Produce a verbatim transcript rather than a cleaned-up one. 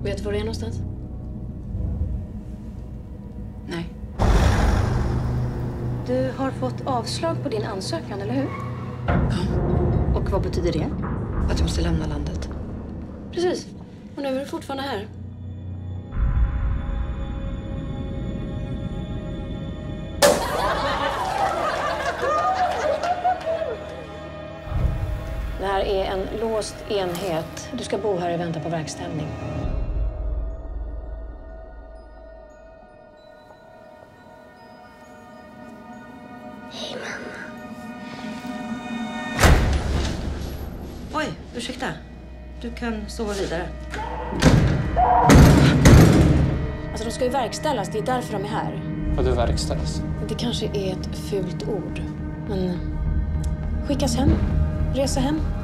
Vet du var det är någonstans? Nej. Du har fått avslag på din ansökan, eller hur? Ja. Och vad betyder det? Att jag måste lämna landet. Precis. Och nu är du fortfarande här. Det här är en låst enhet. Du ska bo här och vänta på verkställning. Hej, mamma. Oj, ursäkta. Du kan sova vidare. Alltså, de ska ju verkställas. Det är därför de är här. Och du verkställs? Det kanske är ett fult ord. Men skickas hem. Resa hem.